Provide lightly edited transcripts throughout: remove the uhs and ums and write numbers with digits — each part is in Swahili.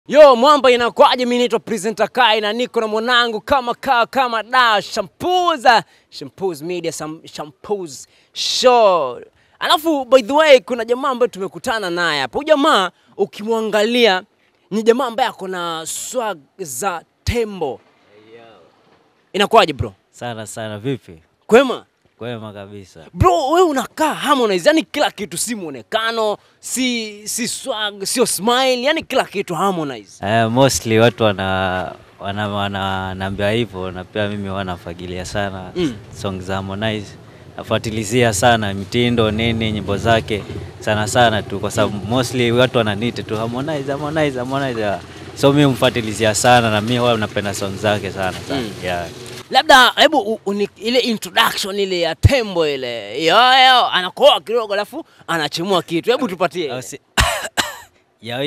Yo mwamba inakuaje, mimi naitwa presenter Kai na niko na mwanangu kama da Shampoos Media, Shampoos Show. Alafu by the way kuna jamaa ambaye tumekutana naye hapa. Huyu jamaa ukimwangalia ni jamaa ambaye ako na swag za Tembo. Inakuaje bro? Sana vipi? Kwema? Kwema kabisa. Bro, wewe unakaa Harmonize, yani kila kitu, si muonekano, si swag, sio smile, yani kila kitu Harmonize. Mostly watu wanaambia hivyo, na pia mimi wanafagilia sana songs za Harmonize. Nafuatilizia sana mitindo nini, nyimbo zake sana tu, kwa sababu mostly watu wananiita tu Harmonize. So mimi mfuatilizia sana, na mimi huwa napenda songs zake sana. Yeah. Labda hebu ile introduction ile ya Tembo ile. Yo anakoa kidogo alafu anachemua kitu. Hebu tupatie. Yo.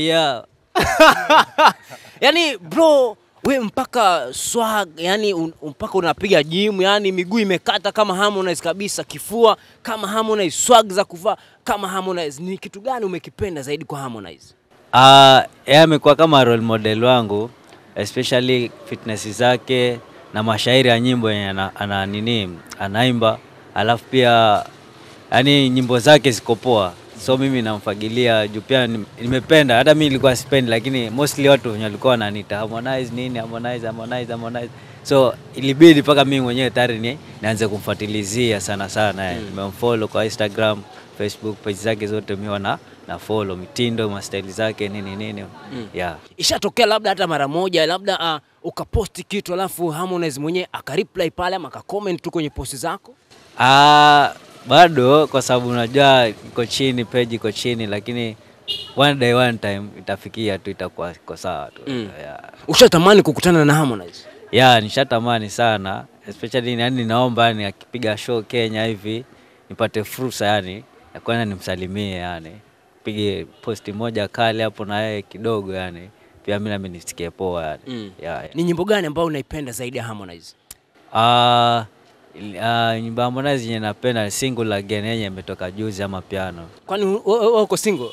Yani bro, we mpaka swag, yani mpaka unapiga gym, yani miguu imekata kama Harmonize kabisa, kifua kama Harmonize, swag za kuvaa kama Harmonize. Ni kitu gani umekipenda zaidi kwa Harmonize? Yeye amekuwa kama role model wangu, especially fitness zake na mashairi ya nyimbo anaimba, alafu pia yani nyimbo zake ziko poa. So mimi namfagilia juu pia nimependa. Hata mimi nilikuwa sipendi, lakini mostly watu walikuwa wananiita Harmonize nini, Harmonize. So ilibidi paka mimi mwenyewe tayari nianze kumfuatilizia sana. Nimemfollow kwa Instagram, Facebook, page zake zote mimi na follow mitindo, ma style zake nini. Yeah. Ishatokea labda hata mara moja labda ukaposti kitu alafu Harmonize mwenyewe akareply pale ama akacomment tu kwenye posti zako? Bado, kwa sababu unajua iko chini, page iko chini, lakini one time itafikia tu, itakuwa iko sawa tu. Yeah. Ushatamani kukutana na Harmonize? Yeah, nishatamani sana, especially yani naomba yani akipiga show Kenya hivi nipate fursa yani ya kwenda nimsalimie, yani pige posti moja kali hapo na yeye kidogo, yani pia mimi nami nisikie poa yani. Yeah. Ni nyimbo gani ambayo unaipenda zaidi ya Harmonize? Nyimbo ya Harmonize yenye napenda single again yenye imetoka juzi ama piano. Kwani uko single?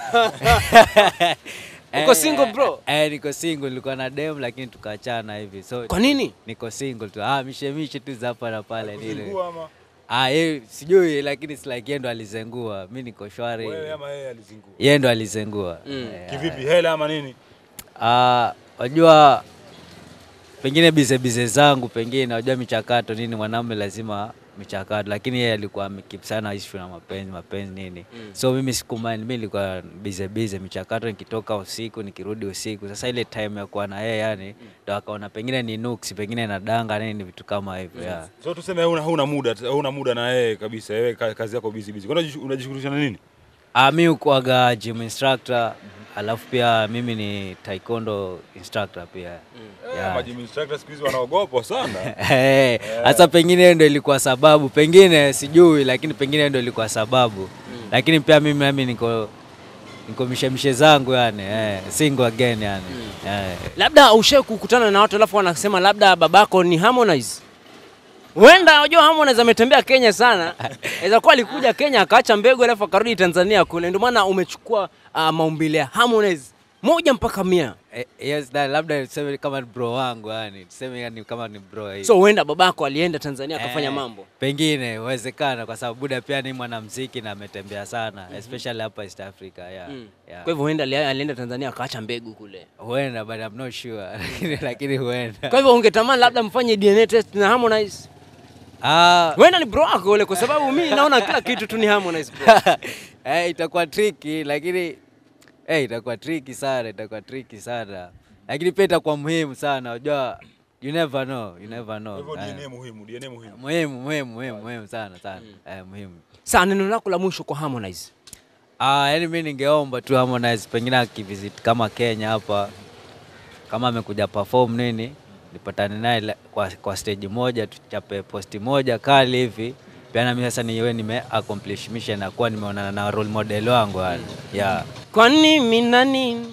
Uko single bro? Niko single, nilikuwa na dem lakini tukaachana hivi. So kwa nini? Niko single tu. Mishemishe tu za hapa na pale nile. Yeye sijui, lakini si like yeye ndo alizengua. Mimi niko shwari. Wewe ama yeye alizengua? Yeye ndo alizengua. Kivipi, hela ama nini? Wajua pengine bize zangu, pengine wajua michakato nini, mwanamume lazima michakato, lakini yeye alikuwa amekip sana issue na mapenzi nini. So mimi sikumani, mimi nilikuwa bize michakato, nikitoka usiku nikirudi usiku. Sasa ile time ya kuwa na yeye yani ndo akaona pengine ni nuksi, pengine nadanga nini, vitu kama hivyo. Yeah. So tuseme huna muda na yeye kabisa, wewe kazi yako busy. Unajishughulisha na nini? Mimi ukuaga gym instructor, alafu pia mimi ni taekwondo instructor pia. Yeah. Gym instructor siku hizi wanaogopa sana. Hasa pengine ndio ilikuwa sababu, pengine sijui, lakini pengine ndio ilikuwa sababu. Lakini pia mimi niko mishemishe zangu yani, single again yani. Labda ushawahi kukutana na watu alafu wanasema labda babako ni Harmonize? Wenda unajua Harmonize ametembea Kenya sana. Inaweza kuwa alikuja Kenya akaacha mbegu alafu akarudi Tanzania kule. Ndio maana umechukua maumbile ya Harmonize 1 mpaka 100. Yes, labda tuseme kama bro wangu yani. Tuseme yani kama ni bro hivi. So wenda babako alienda Tanzania akafanya mambo? Pengine uwezekana, kwa sababu buda pia ni mwanamuziki na ametembea sana, especially hapa East Africa. Yeah. Kwa hivyo wenda alienda Tanzania akaacha mbegu kule. Wenda, but I'm not sure. Lakini wenda. Kwa hivyo ungetamani labda mfanye DNA test na Harmonize? Wenda ni bro wako ule, kwa sababu mimi naona kila kitu tu ni Harmonize bro. Itakuwa tricky, lakini itakuwa tricky sana. Lakini pia itakuwa muhimu sana. Unajua you never know. Hivyo DNA muhimu. Muhimu sana. Muhimu. Sasa neno lako la mwisho kwa Harmonize? Yani mimi ningeomba tu Harmonize pengine akivisit kama Kenya hapa, kama amekuja perform nini, nipatane naye kwa stage moja, tuchape posti moja kali hivi. Pia na mimi sasa accomplish mission na kuwa nimeonana na role model wangu yani. Yeah. Kwani mimi nani?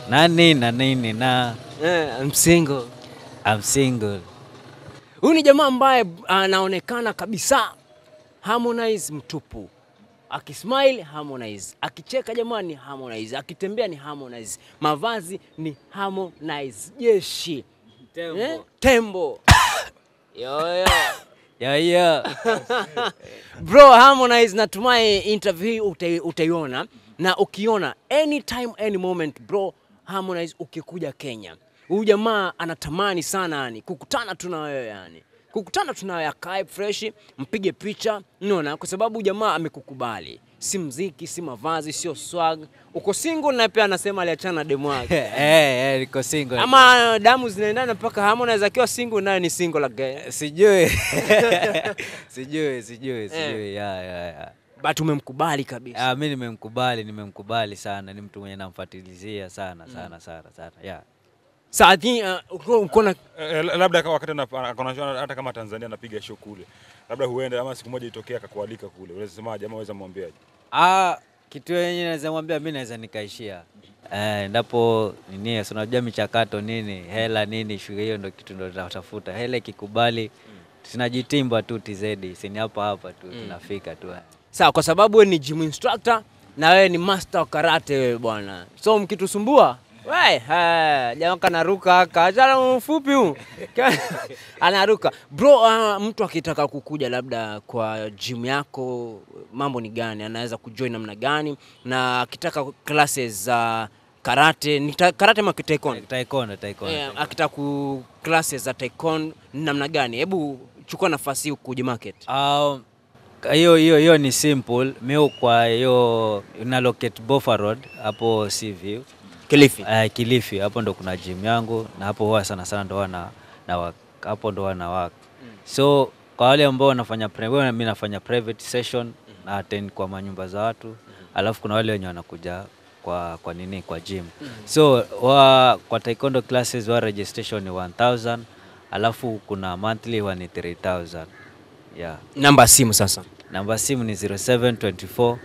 I'm single. Huyu ni jamaa ambaye anaonekana kabisa Harmonize mtupu. Akismile Harmonize, akicheka jamani Harmonize, akitembea ni Harmonize, mavazi ni Harmonize, jeshi Tembo. Tembo. Yo. Yeah. Bro, Harmonize, natumai interview utaiona, na ukiona anytime any moment bro, Harmonize ukikuja Kenya, huyu jamaa anatamani sana yani kukutana tu na wewe yani. Kukutana tu na wewe akae fresh, mpige picha, unaona, kwa sababu jamaa amekukubali. Si mziki, si mavazi, sio swag. Uko single na pia anasema aliachana na demu wake. Niko single. Ama damu zinaendana mpaka Harmonize akiwa single naye ni single again. Sijui. Sijui. Yeah. But umemkubali kabisa. Mimi nimemkubali sana. Ni mtu mwenye namfuatilizia sana. Yeah. Saadi uko na labda wakati anakonashana hata kama Tanzania anapiga show kule. Labda huenda ama siku moja itokea akakualika kule. Unasemaje ama unaweza mwambiaje? Kitu yenyewe naweza mwambia mimi naweza nikaishia. Ndapo nini unajua michakato nini, hela nini, shughuli hiyo ndio kitu ndio tunatafuta. Hela ikikubali tunajitimba tu TZ, si ni hapa tu tunafika tu. Sawa, kwa sababu wewe ni gym instructor na wewe ni master wa karate wewe bwana. So mkitusumbua, jamaa kanaruka achana mfupi huu. Anaruka. Bro, mtu akitaka kukuja labda kwa gym yako, mambo ni gani? Anaweza kujoin namna gani? Na akitaka classes za karate, ni karate ama taekwondo? Taekwondo. Akitaka classes za taekwondo namna gani? Hebu chukua nafasi hii kuje market. Hiyo ni simple. Mimi kwa hiyo una locate Bofa Road hapo Seaview. Kilifi hapo ndo kuna gym yangu, na hapo huwa sana ndo hapo ndo work. So kwa wale ambao wanafanya private, mimi nafanya private session na attend kwa manyumba za watu. Alafu kuna wale wenye wanakuja kwa gym. So kwa taekwondo classes registration ni 1000, alafu kuna monthly ni 3000. Yeah. Namba simu sasa. Namba simu ni 0724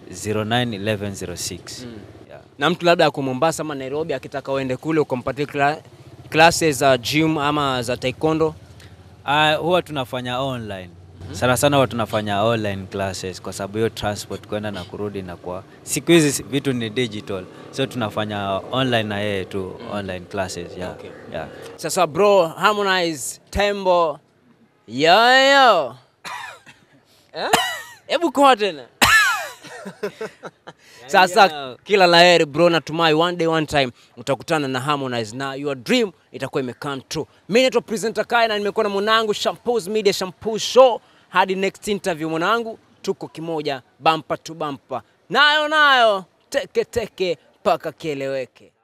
091106. Na mtu labda kwa Mombasa ama Nairobi akitaka uende kule ukompatie classes za gym ama za taekwondo, huwa tunafanya online. Sana huwa tunafanya online classes kwa sababu hiyo transport kwenda na kurudi na kwa siku hizi vitu ni digital. So tunafanya online na yeye tu online classes. Yeah. Sasa bro, Harmonize, Tembo. Yo. Hebu kwa tena. Sasa kila laheri bro, natumai one day one time utakutana na Harmonize na your dream itakuwa imecome true. Mimi naitwa presenter Kai na nimekuwa na mwanangu Shampoos Media Shampoo Show. Hadi next interview mwanangu, tuko kimoja, bumper to bumper. Nayo teke paka kieleweke.